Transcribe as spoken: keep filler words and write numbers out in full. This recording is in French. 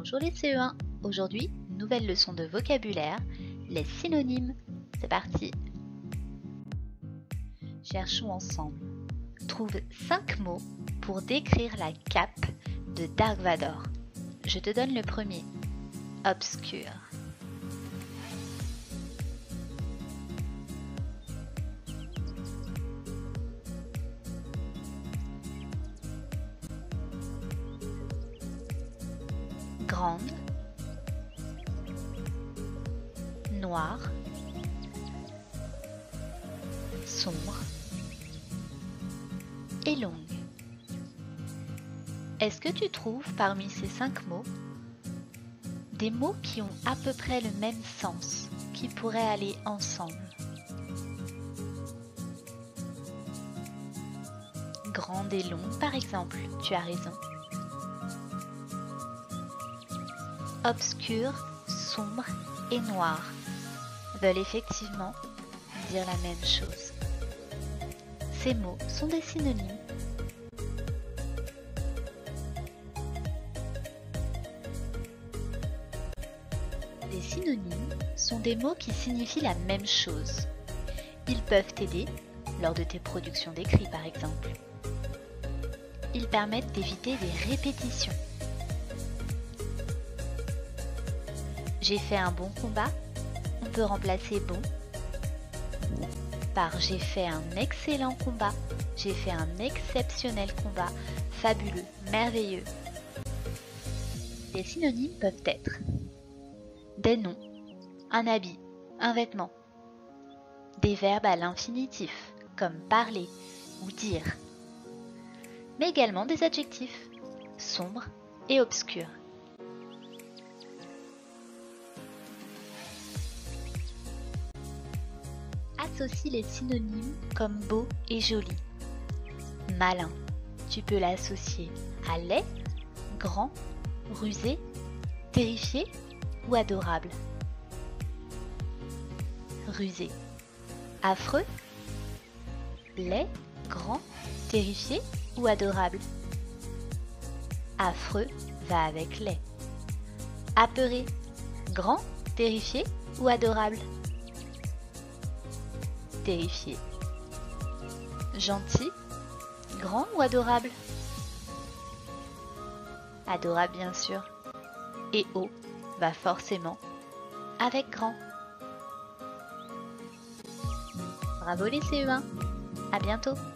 Bonjour les C E un, aujourd'hui, nouvelle leçon de vocabulaire, les synonymes. C'est parti. Cherchons ensemble. Trouve cinq mots pour décrire la cape de Dark Vador. Je te donne le premier. Obscur. Grande, noire, sombre et longue. Est-ce que tu trouves parmi ces cinq mots des mots qui ont à peu près le même sens, qui pourraient aller ensemble? Grande et longue par exemple, tu as raison. Obscur, sombre et noir veulent effectivement dire la même chose. Ces mots sont des synonymes. Des synonymes sont des mots qui signifient la même chose. Ils peuvent t'aider lors de tes productions d'écrit par exemple. Ils permettent d'éviter des répétitions. J'ai fait un bon combat, on peut remplacer bon par j'ai fait un excellent combat, j'ai fait un exceptionnel combat, fabuleux, merveilleux. Les synonymes peuvent être des noms, un habit, un vêtement, des verbes à l'infinitif comme parler ou dire, mais également des adjectifs, sombre et obscur. Associe les synonymes comme beau et joli. Malin, tu peux l'associer à laid, grand, rusé, terrifié ou adorable. Rusé, affreux, laid, grand, terrifié ou adorable. Affreux va avec laid. Apeuré, grand, terrifié ou adorable. Terrifié. Gentil, grand ou adorable? Adorable bien sûr. Et haut va forcément avec grand. Bravo les C E un, à bientôt.